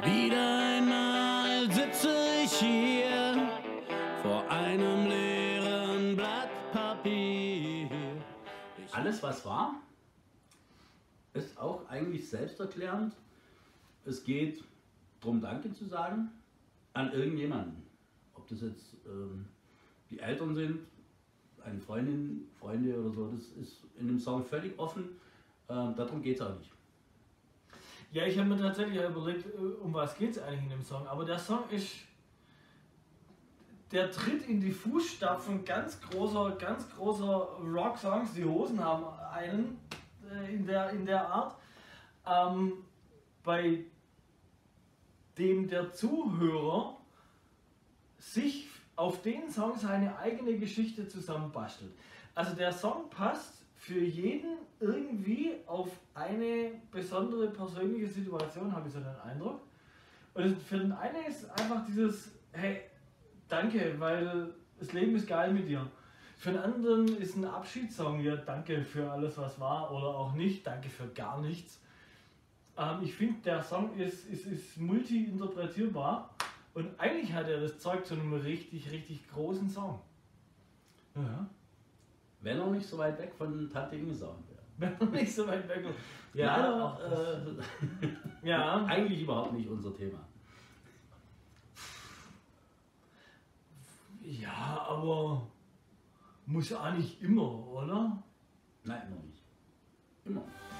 Wieder einmal sitze ich hier vor einem leeren Blatt Papier. Alles, was war, ist auch eigentlich selbsterklärend. Es geht darum, Danke zu sagen an irgendjemanden. Ob das jetzt die Eltern sind, eine Freundin, Freunde oder so, das ist in dem Song völlig offen. Darum geht es auch nicht. Ja, ich habe mir tatsächlich überlegt, um was geht es eigentlich in dem Song. Aber der Song ist, der tritt in die Fußstapfen ganz großer Rock-Songs. Die Hosen haben einen in der Art, bei dem der Zuhörer sich auf den Song seine eigene Geschichte zusammenbastelt. Also der Song passt für jeden irgendwie auf eine besondere persönliche Situation, habe ich so den Eindruck. Und für den einen ist einfach dieses, hey, danke, weil das Leben ist geil mit dir. Für den anderen ist ein Abschiedssong, ja, danke für alles, was war oder auch nicht, danke für gar nichts. Ich finde, der Song ist multi-interpretierbar und eigentlich hat er das Zeug zu einem richtig großen Song. Ja. Wenn er nicht so weit weg von Tante Inge wäre. Wenn er nicht so weit weg ist. Ja, Leider, ja. Eigentlich überhaupt nicht unser Thema. Ja, aber muss auch nicht immer, oder? Nein, noch nicht. Immer.